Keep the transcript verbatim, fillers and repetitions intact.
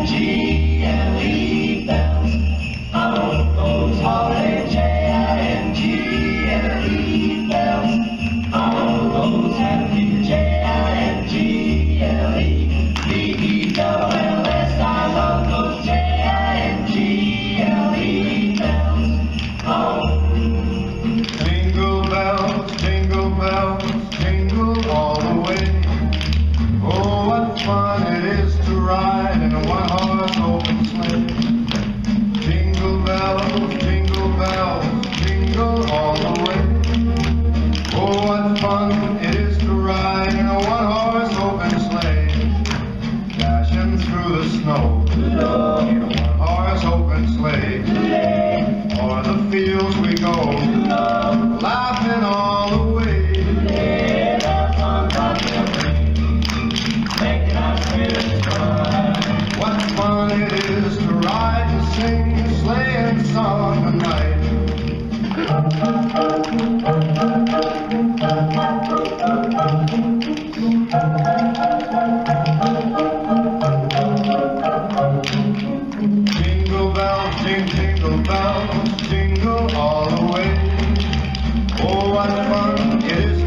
G L E bells. Oh, those holiday J I N G L E bells. Oh, those happy J I N G L E B E double L S. I love those J I N G L E bells. Oh, jingle bells, jingle bells, jingle all the way. Oh, what fun it is to ride in a one-horse open sleigh. Jingle bells, jingle bells, jingle all the way. Oh, what fun it is to ride in a one-horse open sleigh. Dashing through the snow in a one-horse open sleigh. O'er the fields we go, laughing all the way. What fun it is to ride and sing a sleighing song tonight. Jingle bells, jing, jingle bells, jingle all the way. Oh, what fun it is